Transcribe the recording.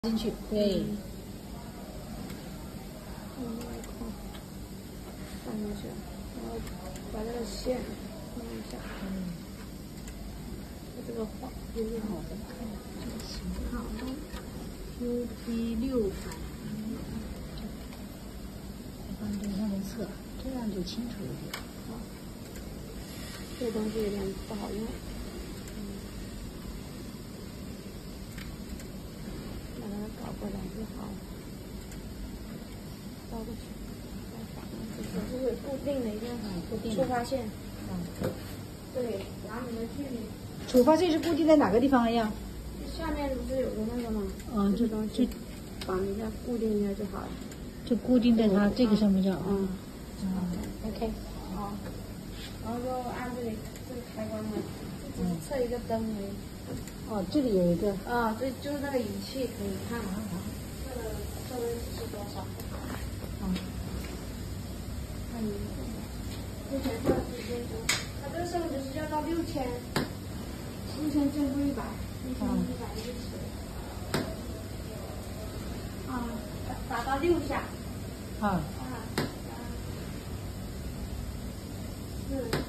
进去，对。 放进去，然后把这个线弄一下。这个画有点好的，看这个型号QP600， 往这上面测，这样就清楚一点。 这个东西有点不好用。把它搞过来就好了，倒过去，再反过去，这是固定的一个固定触发线。这里2米的距离。 触发线是固定在哪个地方呀？ 下面不是有个那个吗？ 这东西绑一下，固定一下就好了。 就固定在它这个上面就好。OK。 好。然后就按这里这个开关嘛，只是测一个灯而已。 这里有一个。 对，就是那个仪器可以看。这个是多少？看你目前算时间值，它这个摄值是要到6000正负100，6110。打到6下。4。